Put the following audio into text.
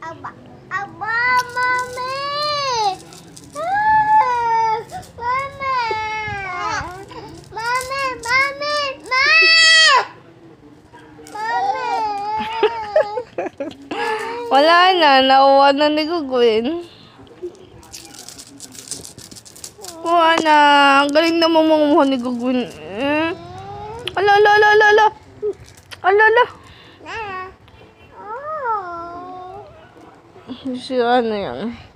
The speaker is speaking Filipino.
Aba, aba, mami! Ah, mami! Mami, mami, ma! Mami! Wala na, nauwa na ni Gugwin. Kuha na, ang galing na mamumuha ni Gugwin. Ala, ala, ala, ala, ala. Ala, ala. Na. Oh. Si ano yan?